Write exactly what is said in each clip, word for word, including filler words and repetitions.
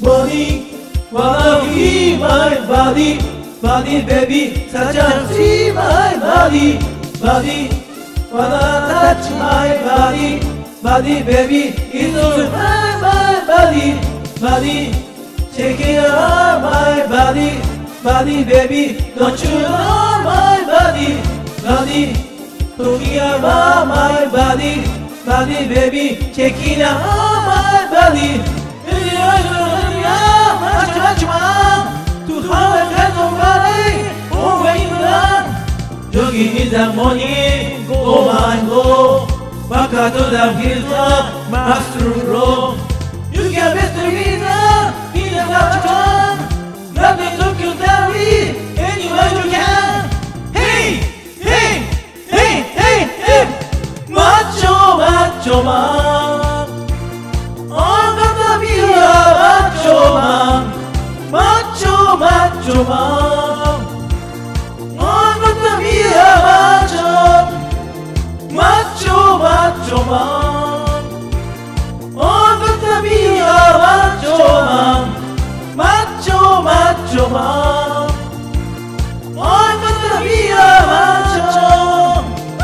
Body, wanna be my body, body baby, such a see my body, body, wanna touch my body, body baby, it's my my body, body, shaking around my body, body baby, don't you know my body, body, talking about my body, body baby, shaking around my body. Jogging in the morning, go and go back to the hilltop, march through road. You can bet the reason in the natural, nothing took you down anywhere you can. Hey, hey, hey, hey, hey, macho, macho man. I'm gonna be a macho man, macho, macho man. Macho, macho man, I'm gonna be a macho man, macho, macho man, I'm gonna be a macho.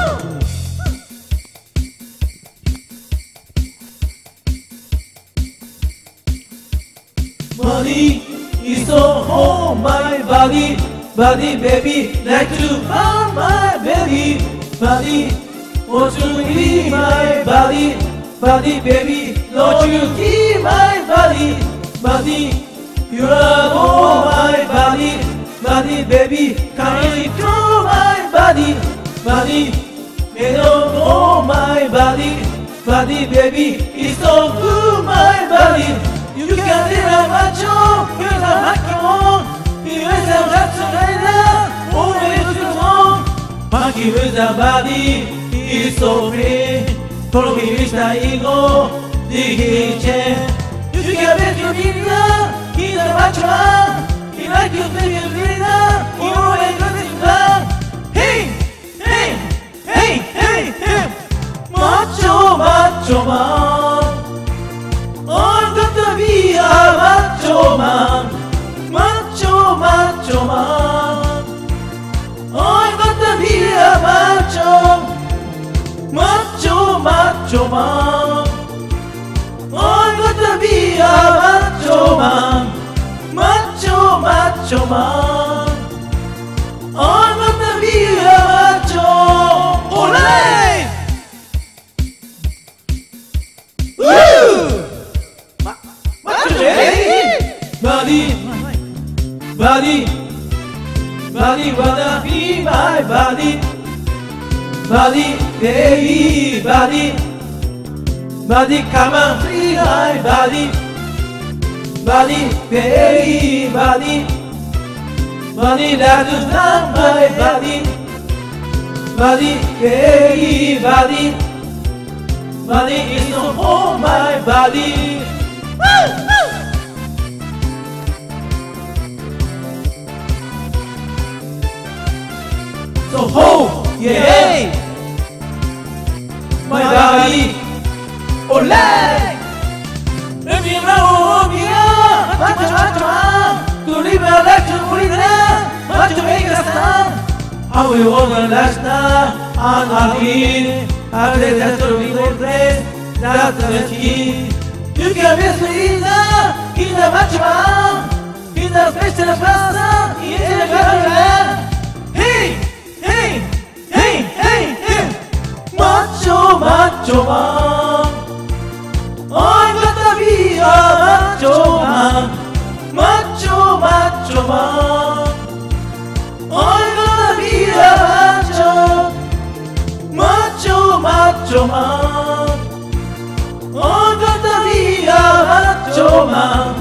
Body is so home, my body, body baby, like to hold my baby, body. Won't you be my body, body baby, don't you keep my body, body, you are all my body, body baby, can you control my body, body, they don't know my body, body baby, it's so good my body, you can be a macho, you're a macho, you're a macho rider, always you know, monkey with a body. It's so free, follow me with the ego, the kitchen. You can bet your dinner, he's a macho man. He like you baby dinner, he always got it done. Hey, hey, hey, hey, hey, macho, macho man. I'm gonna be a macho man, macho, macho man. I'm gonna be a macho. Macho, macho man, I'm gonna be a macho man, macho, macho man, I'm gonna be a macho. Alright! Woo! Macho baby! Body, body, body wanna be my body. Body, baby, body, body, come and free my body, body, baby, body, body, that is not my body, body, baby, body, body is not all my body. Woo, woo. So ho, yeah. My body, olé! Le mirror, mira, macho, macho, man. To live a life to breathe now, macho make a stand. I will walk last night, and I need. After that, to be the place, that's the key. You can miss me now, he's a macho man. He's a special person, he's a better man. Hey, hey, hey, hey, hey. Macho, macho man, I'm gonna be a macho man, macho, macho man, I'm gonna be a macho, macho, macho man, I'm gonna be a macho man.